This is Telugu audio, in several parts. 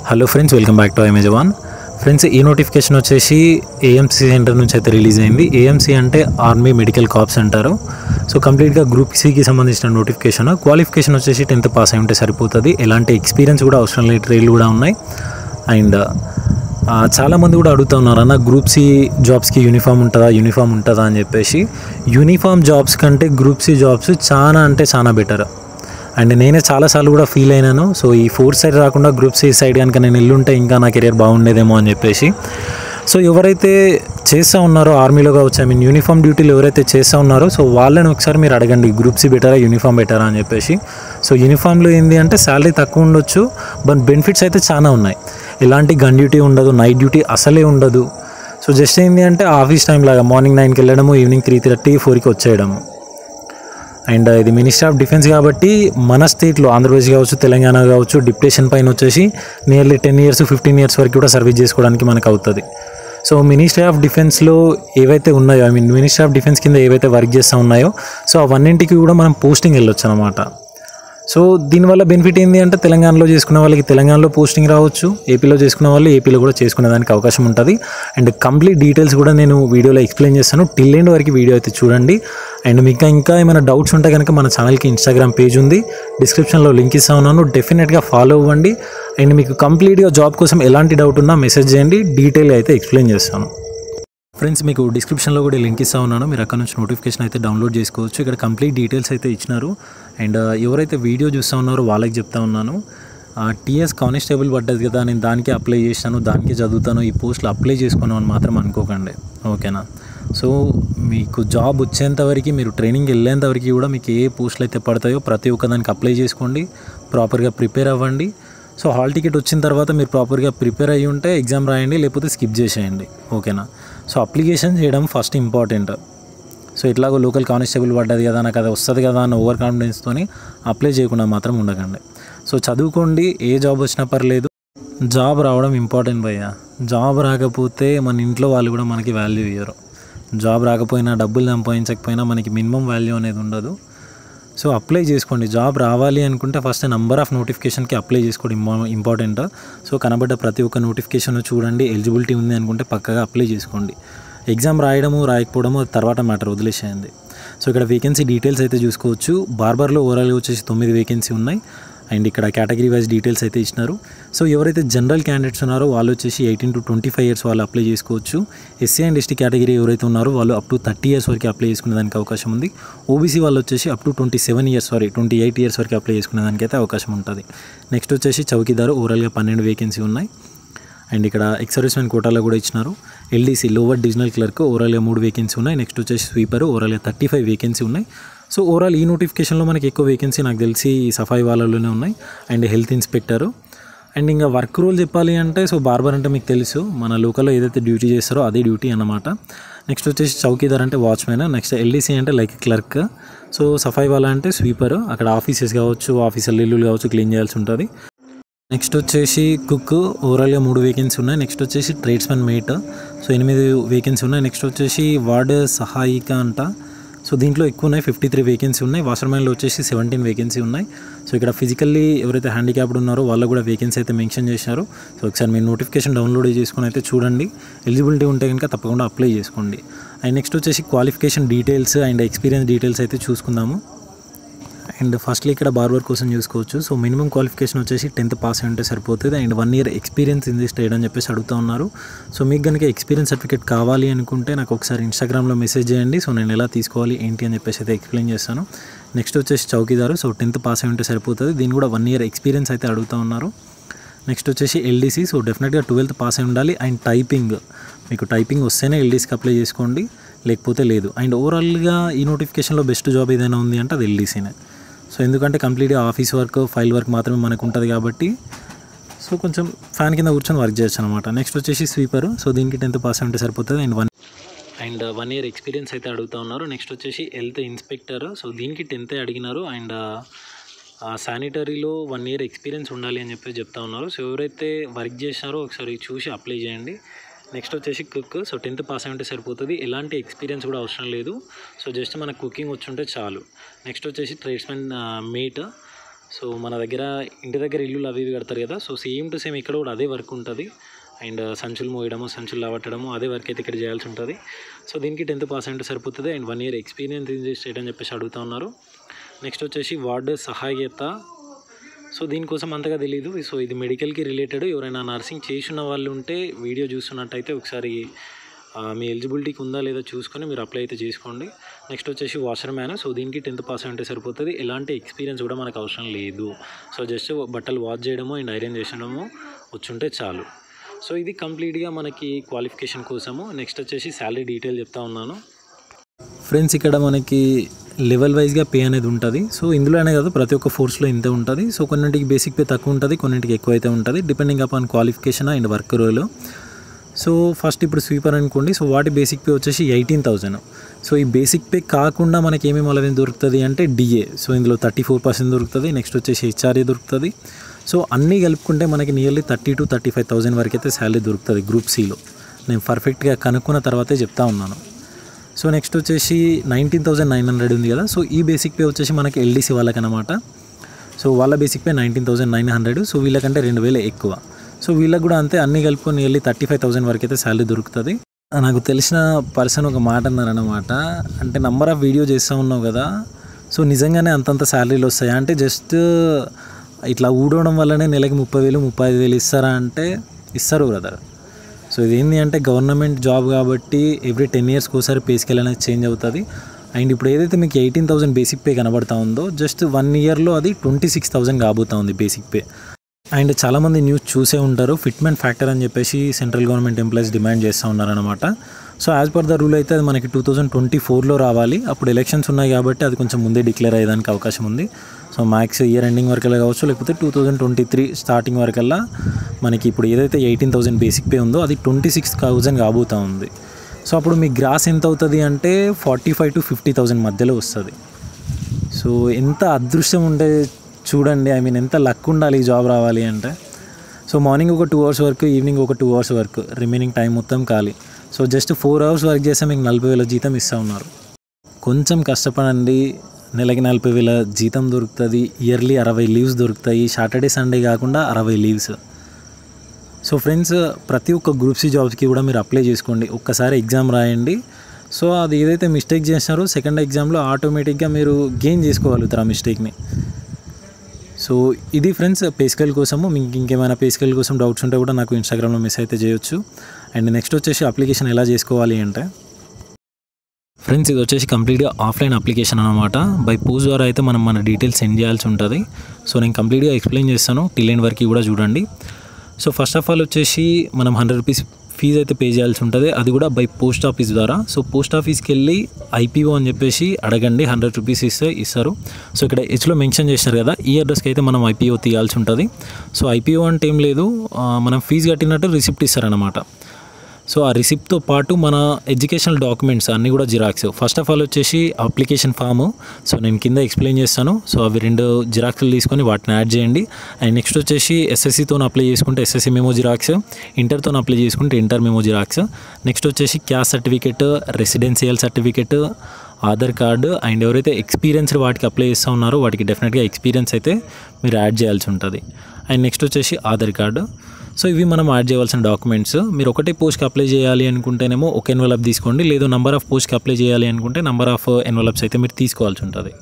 Hello friends, welcome back to Amazon. Friends, ఈ నోటిఫికేషన్ వచ్చేసి ఏఎంసీ సెంటర్ నుంచి అయితే రిలీజ్ అయింది. ఏఎంసీ అంటే ఆర్మీ మెడికల్ కార్ప్స్ అంటారు. సో కంప్లీట్గా గ్రూప్ సికి సంబంధించిన నోటిఫికేషన్. క్వాలిఫికేషన్ వచ్చేసి 10th పాస్ అయి ఉంటే సరిపోతుంది. ఎలాంటి ఎక్స్పీరియన్స్ కూడా అవసరం లేదు, ట్రైల్ కూడా ఉన్నాయి. అండ్ చాలామంది కూడా అడుగుతూ ఉన్నారు, అన్న గ్రూప్ సి జాబ్స్కి యూనిఫామ్ ఉంటుందా అని చెప్పేసి. యూనిఫామ్ జాబ్స్ కంటే గ్రూప్ సి జాబ్స్ చాలా అంటే చాలా బెటర్. అండ్ నేనే చాలాసార్లు కూడా ఫీల్ అయినాను. సో ఈ 4 సైడ్ రాకుండా గ్రూప్ సి సైడ్ కనుక నేను వెళ్ళుంటే ఇంకా నా కెరియర్ బాగుండేదేమో అని చెప్పేసి. సో ఎవరైతే చేస్తూ ఉన్నారో ఆర్మీలో కావచ్చు, యూనిఫామ్ డ్యూటీలు ఎవరైతే చేస్తూ ఉన్నారో సో వాళ్ళని ఒకసారి మీరు అడగండి, గ్రూప్ సి బెటరా యూనిఫామ్ బెటరా అని చెప్పేసి. సో యూనిఫామ్లో ఏంటి అంటే శాలరీ తక్కువ ఉండొచ్చు, బట్ బెనిఫిట్స్ అయితే చాలా ఉన్నాయి. ఎలాంటి గన్ డ్యూటీ ఉండదు, నైట్ డ్యూటీ అసలే ఉండదు. సో జస్ట్ ఏంటి అంటే ఆఫీస్ టైం లాగా మార్నింగ్ 9కి వెళ్ళడము, ఈవినింగ్ 3:30, 4కి వచ్చేయడము. అండ్ ఇది మినిస్ట్రీ ఆఫ్ డిఫెన్స్ కాబట్టి మన స్టేట్లో ఆంధ్రప్రదేశ్ కావచ్చు, తెలంగాణ కావచ్చు, డిప్యుటేషన్ పైన వచ్చేసి నియర్లీ 10 years 15 years వరకు కూడా సర్వీస్ చేసుకోవడానికి మనకు అవుతుంది. సో మినిస్ట్రీ ఆఫ్ డిఫెన్స్లో ఏవైతే ఉన్నాయో, మినిస్ట్రీ ఆఫ్ డిఫెన్స్ కింద ఏవైతే వర్క్ చేస్తూ ఉన్నాయో సో అవన్నింటికి కూడా మనం పోస్టింగ్ వెళ్ళొచ్చు అనమాట. సో దీనివల్ల బెనిఫిట్ ఏంటి అంటే తెలంగాణలో చేసుకున్న వాళ్ళకి తెలంగాణలో పోస్టింగ్ రావచ్చు, ఏపీలో చేసుకున్న వాళ్ళు ఏపీలో కూడా చేసుకునేదానికి అవకాశం ఉంటుంది. అండ్ కంప్లీట్ డీటెయిల్స్ కూడా నేను వీడియోలో ఎక్స్ప్లెయిన్ చేస్తాను. టిల్ ఎండ్ వరకు వీడియో అయితే చూడండి. అండ్ మీకు ఇంకా ఏమైనా డౌట్స్ ఉంటే కనుక మన ఛానల్కి ఇన్స్టాగ్రామ్ పేజ్ ఉంది, డిస్క్రిప్షన్లో లింక్ ఇస్తా ఉన్నాను, డెఫినెట్గా ఫాలో అవ్వండి. అండ్ మీకు కంప్లీట్గా జాబ్ కోసం ఎలాంటి డౌట్ ఉన్నా మెసేజ్ చేయండి, డీటెయిల్గా అయితే ఎక్స్ప్లెయిన్ చేస్తాను. ఫ్రెండ్స్, మీకు డిస్క్రిప్షన్లో కూడా లింక్ ఇస్తా ఉన్నాను, మీరు అక్కడ నుంచి నోటిఫికేషన్ అయితే డౌన్లోడ్ చేసుకోవచ్చు. ఇక్కడ కంప్లీట్ డీటెయిల్స్ అయితే ఇచ్చినారు. అండ్ ఎవరైతే వీడియో చూస్తూ ఉన్నారో వాళ్ళకి చెప్తా ఉన్నాను, టీఎస్ కానిస్టేబుల్ పడ్డది కదా, నేను దానికి అప్లై చేశాను, దానికి చదువుతాను, ఈ పోస్టులు అప్లై చేసుకున్నాను అని మాత్రం అనుకోకండి, ఓకేనా. సో మీకు జాబ్ వచ్చేంతవరకు, మీరు ట్రైనింగ్ వెళ్ళేంతవరకు కూడా మీకు ఏ పోస్టులు అయితే పడతాయో ప్రతి ఒక్క దానికి అప్లై చేసుకోండి, ప్రాపర్గా ప్రిపేర్ అవ్వండి. సో హాల్ టికెట్ వచ్చిన తర్వాత మీరు ప్రాపర్గా ప్రిపేర్ అయ్యి ఉంటే ఎగ్జామ్ రాయండి, లేకపోతే స్కిప్ చేసేయండి, ఓకేనా. సో అప్లికేషన్ చేయడం ఫస్ట్ ఇంపార్టెంట్. సో ఇట్లాగో లోకల్ కానిస్టేబుల్ పడ్డది కదా, నాకు అది వస్తుంది కదా అన్న ఓవర్ కాన్ఫిడెన్స్తో అప్లై చేయకుండా మాత్రం ఉండకండి. సో చదువుకోండి, ఏ జాబ్ వచ్చినా పర్లేదు, జాబ్ రావడం ఇంపార్టెంట్ భయ్య. జాబ్ రాకపోతే మన ఇంట్లో వాళ్ళు కూడా మనకి వాల్యూ ఇవ్వరు. జాబ్ రాకపోయినా, డబ్బులు సంపాదించకపోయినా మనకి మినిమం వాల్యూ అనేది ఉండదు. సో అప్లై చేసుకోండి. జాబ్ రావాలి అనుకుంటే ఫస్ట్ నెంబర్ ఆఫ్ నోటిఫికేషన్కి అప్లై చేసుకోండి, ఇంపార్టెంట్. సో కనబడ్డ ప్రతి ఒక్క నోటిఫికేషన్ చూడండి, ఎలిజిబిలిటీ ఉంది అనుకుంటే పక్కగా అప్లై చేసుకోండి. ఎగ్జామ్ రాయడము రాయకపోవడము తర్వాత మ్యాటర్, వదిలేసేయండి. సో ఇక్కడ వేకెన్సీ డీటెయిల్స్ అయితే చూసుకోవచ్చు. బార్బర్లో ఓవరాల్గా వచ్చేసి 9 వేకెన్సీ ఉన్నాయి. అండ్ ఇక్కడ కేటగిరీ వైజ్ డీటెయిల్స్ అయితే ఇచ్చినారు. సో ఎవరైతే జనరల్ క్యాండిడేట్స్ ఉన్నారో వాళ్ళు వచ్చేసి 18 to 25 years వాళ్ళు అప్లై చేసుకోవచ్చు. ఎస్సీ అండ్ ఎస్టీ కేటగిరీ ఎవరైతే ఉన్నారో వాళ్ళు అప్ టు 30 years వరకు అప్లై చేసుకునే దానికి అవకాశం ఉంది. ఓబీసీ వాళ్ళు వచ్చేసి అప్ టు 28 years వరకు అప్లై చేసుకునే దానికి అయితే అవకాశం ఉంటుంది. నెక్స్ట్ వచ్చేసి చౌకీదారు ఓవరాల్గా 12 వేకెన్సీ ఉన్నాయి. అండ్ ఇక్కడ ఎక్స్ సర్వీస్మెన్ కోటాలో కూడా ఇచ్చినారు. ఎల్డీసీ లోవర్ డివిజనల్ క్లర్క్ ఓవరాల్గా 3 వేకెన్సీ ఉన్నాయి. నెక్స్ట్ వచ్చేసి స్వీపర్ ఓవరాల్గా 35 వేకెన్సీ ఉన్నాయి. సో ఓవరాల్ ఈ నోటిఫికేషన్లో మనకి ఎక్కువ వేకెన్సీ నాకు తెలిసి సఫాయి వాళ్ళలోనే ఉన్నాయి. And health inspector. అండ్ ఇంకా వర్క్ రోల్ చెప్పాలి అంటే, సో బార్బర్ అంటే మీకు తెలుసు, మన లోకల్లో ఏదైతే డ్యూటీ చేస్తారో అదే డ్యూటీ అన్నమాట. నెక్స్ట్ వచ్చేసి చౌకీదార్ అంటే వాచ్మెన్. నెక్స్ట్ ఎల్డీసీ అంటే లైక్ క్లర్క్. సో సఫాయి వాళ్ళ అంటే స్వీపర్, అక్కడ ఆఫీసెస్ కావచ్చు, ఆఫీసర్లు ఇల్లులు కావచ్చు క్లీన్ చేయాల్సి ఉంటుంది. నెక్స్ట్ వచ్చేసి కుక్ ఓవరాల్గా 3 వేకెన్సీ ఉన్నాయి. నెక్స్ట్ వచ్చేసి ట్రేడ్స్మెన్ మేట్, సో 8 వేకెన్సీ ఉన్నాయి. నెక్స్ట్ వచ్చేసి వార్డ్ సహాయిక అంట, సో దీంట్లో ఎక్కువ ఉన్నాయి, 53 వేకెన్సీ ఉన్నాయి. వాషర్మెన్లో వచ్చేసి 17 వేకెన్సీ ఉన్నాయి. సో ఇక్కడ ఫిజికల్లీ ఎవరైతే హ్యాండిక్యాప్డ్ ఉన్నారో వాళ్ళు కూడా వేకెన్సీ అయితే మెన్షన్ చేశారు. సో ఒకసారి మీరు నోటిఫికేషన్ డౌన్లోడ్ చేసుకుని అయితే చూడండి, ఎలిజిబిలిటీ ఉంటే కనుక తప్పకుండా అప్లై చేసుకోండి. అండ్ నెక్స్ట్ వచ్చేసి qualification details and experience details అయితే చూసుకుందాము. అండ్ ఫస్ట్లీ ఇక్కడ బార్బర్ కోసం చూసుకోవచ్చు. సో మినిమం క్వాలిఫికేషన్ వచ్చేసి 10th పాస్ అయి ఉంటే సరిపోతుంది. And 1 year experience in this trade అని చెప్పేసి అడుగుతూ ఉన్నారు. సో మీకు కనుక ఎక్స్పీరియన్స్ సర్టిఫికేట్ కావాలి అనుకుంటే నాకు ఒకసారి ఇన్స్టాగ్రామ్లో మెసేజ్ చేయండి. సో నేను ఎలా తీసుకోవాలి ఏంటి అని చెప్పేసి అయితే ఎక్స్ప్లెయిన్ చేస్తాను. నెక్స్ట్ వచ్చేసి చౌకీదారు, సో 10th పాస్ అయి ఉంటే సరిపోతుంది. దీన్ని కూడా 1 year ఎక్స్పీరియన్స్ అయితే అడుగుతూ ఉన్నారు. నెక్స్ట్ వచ్చేసి ఎల్డీసీ, సో డెఫినెట్గా 12th పాస్ అయి ఉండాలి. అండ్ టైపింగ్, మీకు టైపింగ్ వస్తేనే ఎల్డీసీకి అప్లై చేసుకోండి, లేకపోతే లేదు. అండ్ ఓవరాల్గా ఈ నోటిఫికేషన్లో బెస్ట్ జాబ్ ఏదైనా ఉంది అంటే అది ఎల్డీసీనే. సో ఎందుకంటే కంప్లీట్గా ఆఫీస్ వర్క్, ఫైల్ వర్క్ మాత్రమే మనకు ఉంటుంది కాబట్టి సో కొంచెం ఫ్యాన్ కింద కూర్చొని వర్క్ చేయొచ్చు అనమాట. నెక్స్ట్ వచ్చేసి స్వీపర్, సో దీనికి 10th పాస్ ఉంటే సరిపోతుంది. అండ్ 1 year ఎక్స్పీరియన్స్ అయితే అడుగుతూ ఉన్నారు. నెక్స్ట్ వచ్చేసి హెల్త్ ఇన్స్పెక్టర్, సో దీనికి 10th అడిగినారు. అండ్ శానిటరీలో 1 year ఎక్స్పీరియన్స్ ఉండాలి అని చెప్పేసి చెప్తా ఉన్నారు. సో ఎవరైతే వర్క్ చేసినారో ఒకసారి చూసి అప్లై చేయండి. నెక్స్ట్ వచ్చేసి కుక్, సో 10th పాస్ అయి ఉంటే సరిపోతుంది, ఎలాంటి ఎక్స్పీరియన్స్ కూడా అవసరం లేదు. సో జస్ట్ మనకు కుకింగ్ వచ్చి ఉంటే చాలు. నెక్స్ట్ వచ్చేసి ట్రేడ్స్మెన్ మేట్, సో మన దగ్గర ఇంటి దగ్గర ఇల్లులు అవి ఇవి కడతారు కదా, సో సేమ్ టు సేమ్ ఇక్కడ కూడా అదే వర్క్ ఉంటుంది. అండ్ సంచులు మోయడము, సంచులు లావట్టడము, అదే వర్క్ అయితే ఇక్కడ చేయాల్సి ఉంటుంది. సో దీనికి 10th పాస్ అంటే సరిపోతుంది. అండ్ 1 year ఎక్స్పీరియన్స్ స్టేట్ అని చెప్పేసి అడుగుతూ ఉన్నారు. నెక్స్ట్ వచ్చేసి వార్డు సహాయత. సో దీనికోసం అంతగా తెలియదు. సో ఇది మెడికల్కి రిలేటెడ్. ఎవరైనా నర్సింగ్ చేసిన వాళ్ళు ఉంటే వీడియో చూస్తున్నట్టయితే ఒకసారి మీ ఎలిజిబిలిటీకి ఉందా లేదా చూసుకొని మీరు అప్లై అయితే చేసుకోండి. నెక్స్ట్ వచ్చేసి వాషర్ మ్యాన్. సో దీనికి 10th పాస్ అంటే సరిపోతుంది. ఎలాంటి ఎక్స్పీరియన్స్ కూడా మనకు అవసరం లేదు. సో జస్ట్ బట్టలు వాష్ చేయడము అండ్ ఐరన్ చేసడము వచ్చుంటే చాలు. సో ఇది కంప్లీట్గా మనకి క్వాలిఫికేషన్ కోసము. నెక్స్ట్ వచ్చేసి శాలరీ డీటెయిల్ చెప్తా ఉన్నాను ఫ్రెండ్స్. ఇక్కడ మనకి లెవెల్ వైజ్గా పే అనేది ఉంటుంది. సో ఇందులోనే కాదు, ప్రతి ఒక్క ఫోర్స్లో ఇంతే ఉంటుంది. సో కొన్నింటికి బేసిక్ పే తక్కువ ఉంటుంది, కొన్నింటికి ఎక్కువ అయితే ఉంటుంది, depending upon qualification and work role. So first ఇప్పుడు స్వీపర్ అనుకోండి. సో వాటి బేసిక్ పే వచ్చేసి 18,000. సో ఈ బేసిక్ పే కాకుండా మనకి ఏమేమి అలవెన్స్ దొరుకుతుంది అంటే డిఏ. సో ఇందులో 34% దొరుకుతుంది. నెక్స్ట్ వచ్చేసి హెచ్ఆర్ఏ దొరుకుతుంది. సో అన్నీ కలుపుకుంటే మనకి నియర్లీ 30,000 to 35,000 వరకు అయితే శాలరీ దొరుకుతుంది గ్రూప్ సిలో. నేను పర్ఫెక్ట్గా కనుక్కున్న తర్వాతే చెప్తా ఉన్నాను. సో నెక్స్ట్ వచ్చేసి 19,900 ఉంది కదా. సో ఈ బేసిక్ పే వచ్చేసి మనకి ఎల్డీసీ వాళ్ళకనమాట. సో వాళ్ళ బేసిక్ పే 19,900. సో వీళ్ళకంటే 2,000 ఎక్కువ. సో వీళ్ళకి కూడా అంతే, అన్నీ కలుపుకొని నియర్లీ 35,000 వరకు అయితే శాలరీ దొరుకుతుంది. నాకు తెలిసిన పర్సన్ ఒక మాట అన్నారనమాట, అంటే నంబర్ ఆఫ్ వీడియో చేస్తూ ఉన్నావు కదా, సో నిజంగానే అంతంత శాలరీలు వస్తాయా అంటే జస్ట్ ఇట్లా ఊడవడం వల్లనే నెలకి 30,000 35,000 ఇస్తారా అంటే ఇస్తారు బ్రదర్. సో ఇదేంటి అంటే గవర్నమెంట్ జాబ్ కాబట్టి ఎవ్రీ 10 yearsకి ఒకసారి పే స్కేల్ అనేది చేంజ్ అవుతుంది. అండ్ ఇప్పుడు ఏదైతే మీకు 18,000 బేసిక్ పే కనబడతా ఉందో జస్ట్ 1 yearలో అది 26,000 కాబోతా ఉంది బేసిక్ పే. అండ్ చాలామంది న్యూస్ చూసే ఉంటారు, ఫిట్మెంట్ ఫ్యాక్టర్ అని చెప్పేసి సెంట్రల్ గవర్నమెంట్ ఎంప్లాయీస్ డిమాండ్ చేస్తూ ఉన్నారనమాట. So as per the rule అయితే అది మనకి 2024లో రావాలి. అప్పుడు ఎలక్షన్స్ ఉన్నాయి కాబట్టి అది కొంచెం ముందే డిక్లేర్ అయ్యేదానికి అవకాశం ఉంది. సో మ్యాక్స్ ఇయర్ ఎండింగ్ వరకల్లా కావచ్చు, లేకపోతే 2023 స్టార్టింగ్ వరకల్లా మనకి ఇప్పుడు ఏదైతే 18,000 బేసిక్ పే ఉందో అది 26,000 కాబోతూ ఉంది. సో అప్పుడు మీ గ్రాస్ ఎంత అవుతుంది అంటే 45,000 to 50,000 మధ్యలో వస్తుంది. సో ఎంత అదృష్టం ఉంటే చూడండి, ఐ మీన్ ఎంత లక్ ఉండాలి ఈ జాబ్ రావాలి అంటే. సో మార్నింగ్ ఒక 2 hours వర్క్, ఈవినింగ్ ఒక 2 hours వర్క్, రిమైనింగ్ టైం మొత్తం ఖాళీ. సో జస్ట్ 4 hours వర్క్ చేస్తే మీకు 40,000 జీతం ఇస్తూ ఉన్నారు. కొంచెం కష్టపడండి, నెలకి 40,000 జీతం దొరుకుతుంది. ఇయర్లీ 60 లీవ్స్ దొరుకుతాయి. సాటర్డే సండే కాకుండా 60 లీవ్స్. సో ఫ్రెండ్స్, ప్రతి ఒక్క గ్రూప్ సి జాబ్స్కి కూడా మీరు అప్లై చేసుకోండి. ఒక్కసారి ఎగ్జామ్ రాయండి. సో అది ఏదైతే మిస్టేక్ చేసినారో సెకండ్ ఎగ్జామ్లో ఆటోమేటిక్గా మీరు గెయిన్ చేసుకోగలుగుతారు ఆ మిస్టేక్ని. సో ఇది ఫ్రెండ్స్ పే స్కేల్ కోసము. మీకు ఇంకేమైనా పే స్కేల్ కోసం డౌట్స్ ఉంటే కూడా నాకు ఇన్స్టాగ్రామ్లో మెసేజ్ అయితే చేయొచ్చు. అండ్ నెక్స్ట్ వచ్చేసి అప్లికేషన్ ఎలా చేసుకోవాలి అంటే ఫ్రెండ్స్, ఇది వచ్చేసి కంప్లీట్గా ఆఫ్లైన్ అప్లికేషన్ అనమాట. బై పోస్ట్ ద్వారా అయితే మనం మన డీటెయిల్స్ సెండ్ చేయాల్సి ఉంటుంది. సో నేను కంప్లీట్గా ఎక్స్ప్లెయిన్ చేస్తాను, టిల్ ఎండ్ వరకు కూడా చూడండి. సో ఫస్ట్ ఆఫ్ ఆల్ వచ్చేసి మనం 100 rupees ఫీజు అయితే పే చేయాల్సి ఉంటుంది. అది కూడా బై పోస్ట్ ఆఫీస్ ద్వారా. సో పోస్ట్ ఆఫీస్కి వెళ్ళి ఐపీఓ అని చెప్పేసి అడగండి, 100 rupees ఇస్తారు. సో ఇక్కడ హెచ్లో మెన్షన్ చేస్తారు కదా, ఈ అడ్రస్కి అయితే మనం ఐపీఓ తీయాల్సి ఉంటుంది. సో ఐపీఓ అంటే ఏం లేదు, మనం ఫీజు కట్టినట్టు రిసిప్ట్ ఇస్తారనమాట. సో ఆ రిసిప్ట్తో పాటు మన ఎడ్యుకేషనల్ డాక్యుమెంట్స్ అన్నీ కూడా జిరాక్స్. ఫస్ట్ ఆఫ్ ఆల్ వచ్చేసి అప్లికేషన్ ఫాము. సో నేను కింద ఎక్స్ప్లెయిన్ చేస్తాను. సో అవి 2 జిరాక్స్లు తీసుకొని వాటిని యాడ్ చేయండి. అండ్ నెక్స్ట్ వచ్చేసి ఎస్ఎస్సితో అప్లై చేసుకుంటే ఎస్ఎస్సి మెమో జిరాక్స్, ఇంటర్తో అప్లై చేసుకుంటే ఇంటర్ మెమో జిరాక్స్. నెక్స్ట్ వచ్చేసి caste certificate, residential certificate, Aadhaar card. And ఎవరైతే ఎక్స్పీరియన్స్డ్ వాటికి అప్లై చేస్తూ ఉన్నారో వాటికి డెఫినెట్గా ఎక్స్పీరియన్స్ అయితే మీరు యాడ్ చేయాల్సి ఉంటుంది. అండ్ నెక్స్ట్ వచ్చేసి ఆధార్ కార్డు. సో ఇవి మనం యాడ్ చేయవలసిన డాక్యుమెంట్స్. మీరు ఒకటే పోస్ట్కి అప్లై చేయాలి అనుకుంటేనేమో ఒక ఎన్వలప్ తీసుకోండి, లేదు నంబర్ ఆఫ్ పోస్ట్కి అప్లై చేయాలి అనుకుంటే నంబర్ ఆఫ్ ఎన్వలప్స్ అయితే మీరు తీసుకోవాల్సి ఉంటుంది.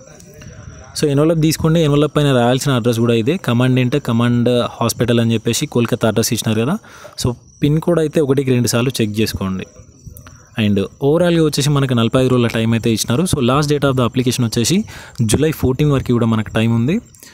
సో ఎన్వలప్ తీసుకోండి. ఎన్వలప్ పైన రాయాల్సిన అడ్రస్ కూడా ఇదే, కమాండెంట్ కమాండ్ హాస్పిటల్ అని చెప్పేసి కోల్కతా అడ్రస్ ఇచ్చినారు కదా. సో పిన్ కోడ్ అయితే 1కి 2 సార్లు చెక్ చేసుకోండి. అండ్ ఓవరాల్గా వచ్చేసి మనకు 45 రోజుల టైం అయితే ఇచ్చినారు. So last date of the application వచ్చేసి July 14 వరకు కూడా మనకు టైం ఉంది.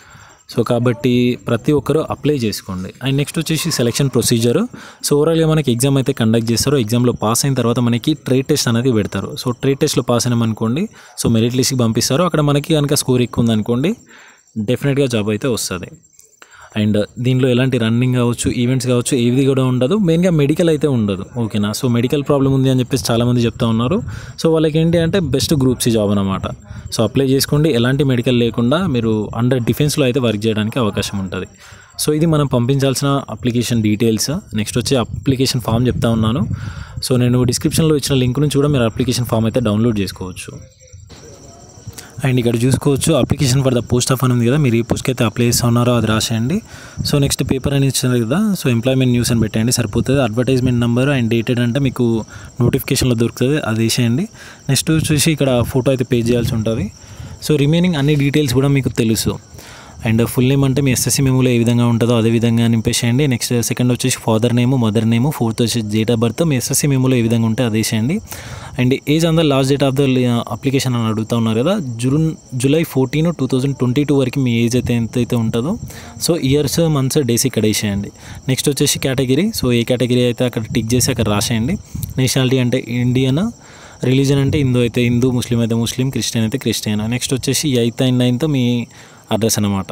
సో కాబట్టి ప్రతి ఒక్కరూ అప్లై చేసుకోండి. అండ్ నెక్స్ట్ వచ్చేసి సెలక్షన్ ప్రొసీజర్. సో ఓవరాల్గా మనకి ఎగ్జామ్ అయితే కండక్ట్ చేస్తారు. ఎగ్జామ్లో పాస్ అయిన తర్వాత మనకి ట్రేడ్ టెస్ట్ అనేది పెడతారు. సో ట్రేడ్ టెస్ట్లో పాస్ అయినామనుకోండి, సో మెరిట్ లిస్ట్కి పంపిస్తారు. అక్కడ మనకి కనుక స్కోర్ ఎక్కువ ఉందనుకోండి, డెఫినెట్గా జాబ్ అయితే వస్తుంది. అండ్ దీనిలో ఎలాంటి రన్నింగ్ కావచ్చు, ఈవెంట్స్ కావచ్చు, ఏది కూడా ఉండదు. మెయిన్గా మెడికల్ అయితే ఉండదు, ఓకేనా. సో మెడికల్ ప్రాబ్లం ఉంది అని చెప్పేసి చాలామంది చెప్తా ఉన్నారు. సో వాళ్ళకి ఏంటి అంటే బెస్ట్ గ్రూప్ సి జాబ్ అనమాట. సో అప్లై చేసుకోండి. ఎలాంటి మెడికల్ లేకుండా మీరు అండర్ డిఫెన్స్లో అయితే వర్క్ చేయడానికి అవకాశం ఉంటుంది. సో ఇది మనం పంపించాల్సిన అప్లికేషన్ డీటెయిల్స్. నెక్స్ట్ వచ్చి అప్లికేషన్ ఫామ్ చెప్తా ఉన్నాను. సో నేను డిస్క్రిప్షన్లో ఇచ్చిన లింక్ నుంచి కూడా మీరు అప్లికేషన్ ఫామ్ అయితే డౌన్లోడ్ చేసుకోవచ్చు. అండ్ ఇక్కడ చూసుకోవచ్చు application for the post of అని ఉంది కదా, మీరు ఏ పోస్ట్కి అయితే అప్లై చేస్తూ ఉన్నారో అది రాసేయండి. సో నెక్స్ట్ పేపర్ అని ఇచ్చారు కదా, సో ఎంప్లాయ్మెంట్ న్యూస్ అని పెట్టండి సరిపోతుంది. అడ్వర్టైజ్మెంట్ నెంబర్ అండ్ డేటెడ్ అంటే మీకు నోటిఫికేషన్లో దొరుకుతుంది, అది వేసేయండి. నెక్స్ట్ వచ్చేసి ఇక్కడ ఫోటో అయితే పే చేయాల్సి ఉంటుంది. సో రిమైనింగ్ అన్ని డీటెయిల్స్ కూడా మీకు తెలుసు. అండ్ ఫుల్ నేమ్ అంటే మీ ఎస్ఎస్సి మెమోలో ఏ విధంగా ఉంటుందో అదే విధంగా నింపేసేయండి. నెక్స్ట్ సెకండ్ వచ్చేసి father name, mother name, fourth వచ్చేసి డేట్ ఆఫ్ బర్త్ మీ ఎస్ఎస్సి మెమోలో ఏ విధంగా ఉంటే అది వేసేయండి. And age on the last date of the application అని అడుగుతూ ఉన్నారు కదా, జూలై 14, 2022 వరకు మీ ఏజ్ అయితే ఎంతైతే ఉంటుందో సో ఇయర్స్, మంత్స్, డేస్ ఇక్కడ వేసేయండి. నెక్స్ట్ వచ్చేసి కేటగిరీ, సో ఏ కేటగిరీ అయితే అక్కడ టిక్ చేసి అక్కడ రాసేయండి. నేషనాలిటీ అంటే ఇండియన్, రిలీజన్ అంటే హిందూ అయితే హిందూ, ముస్లిం అయితే ముస్లిం, క్రిస్టియన్ అయితే క్రిస్టియన్. నెక్స్ట్ వచ్చేసి 8th and 9th మీ అడ్రస్ అన్నమాట.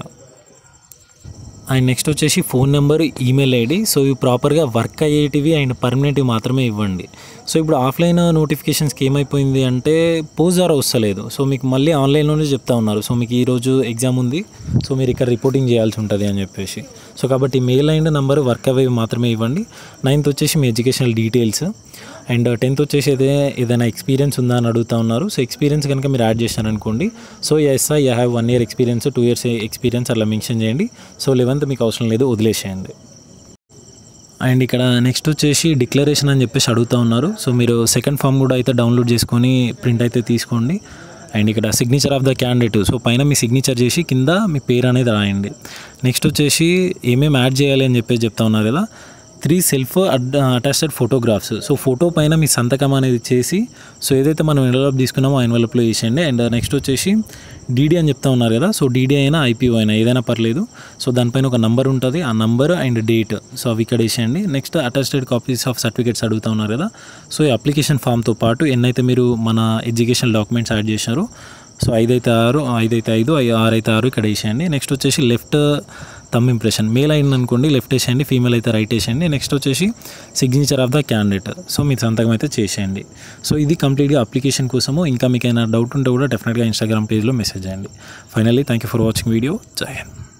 అండ్ నెక్స్ట్ వచ్చేసి phone number, email ID. So ఇవి ప్రాపర్గా వర్క్ అయ్యేటివి అండ్ పర్మనెంట్వి మాత్రమే ఇవ్వండి. సో ఇప్పుడు ఆఫ్లైన్ నోటిఫికేషన్స్కి ఏమైపోయింది అంటే పోస్ట్ ద్వారా వస్తలేదు, సో మీకు మళ్ళీ ఆన్లైన్లోనే చెప్తా ఉన్నారు. సో మీకు ఈరోజు ఎగ్జామ్ ఉంది, సో మీరు ఇక్కడ రిపోర్టింగ్ చేయాల్సి ఉంటుంది అని చెప్పేసి. సో కాబట్టి మెయిల్ అండ్ నెంబర్ వర్క్ అవేవి మాత్రమే ఇవ్వండి. 9th వచ్చేసి మీ ఎడ్యుకేషనల్ డీటెయిల్స్. అండ్ 10th వచ్చేసి అయితే ఏదైనా ఎక్స్పీరియన్స్ ఉందా అని అడుగుతూ ఉన్నారు. సో ఎక్స్పీరియన్స్ కనుక మీరు యాడ్ చేశారనుకోండి, so yes I have 1 year experience, 2 years experience అలా మెన్షన్ చేయండి. సో 11th మీకు అవసరం లేదు, వదిలేసేయండి. అండ్ ఇక్కడ నెక్స్ట్ వచ్చేసి డిక్లరేషన్ అని చెప్పేసి అడుగుతూ ఉన్నారు. సో మీరు సెకండ్ ఫామ్ కూడా అయితే డౌన్లోడ్ చేసుకొని ప్రింట్ అయితే తీసుకోండి. అండ్ ఇక్కడ signature of the candidate, so పైన మీ సిగ్నేచర్ చేసి కింద మీ పేరు అనేది రాయండి. నెక్స్ట్ వచ్చేసి ఏమేమి యాడ్ చేయాలి అని చెప్పేసి చెప్తా ఉన్నారు కదా, 3 self attached photographs. So photo పైన మీ సంతకం అనేది చేసి, సో ఏదైతే మనం ఎన్వలప్ తీసుకున్నామో ఆ ఎన్వలప్లో వేసేయండి. అండ్ నెక్స్ట్ వచ్చేసి డీడీ అని చెప్తా ఉన్నారు కదా, సో డీడీ అయినా ఐపీఓ అయినా ఏదైనా పర్లేదు. సో దానిపైన ఒక నంబర్ ఉంటుంది, ఆ నంబర్ అండ్ డేట్, సో అవి ఇక్కడ వేసేయండి. Next attached copies of certificates అడుగుతూ ఉన్నారు కదా, సో ఈ అప్లికేషన్ ఫామ్తో పాటు ఎన్నైతే మీరు మన ఎడ్యుకేషన్ డాక్యుమెంట్స్ యాడ్ చేశారో, సో 5 అయితే 6, 5 అయితే 5, 6 అయితే 6 ఇక్కడ వేసేయండి. నెక్స్ట్ వచ్చేసి లెఫ్ట్ థంబ్ ఇంప్రెషన్, మేల్ అయింది అనుకోండి లెఫ్ట్ వేసేయండి, ఫీమేల్ అయితే రైట్ వేసేయండి. నెక్స్ట్ వచ్చేసి signature of the candidate, so మీ సంతకం అయితే చేసేయండి. సో ఇది కంప్లీట్గా అప్లికేషన్ కోసము. ఇంకా మీకు ఏమైనా డౌట్ ఉంటే కూడా డెఫినెట్గా ఇన్స్టాగ్రామ్ పేజ్లో మెసేజ్ చేయండి. Finally thank you for watching video. జై హింద్.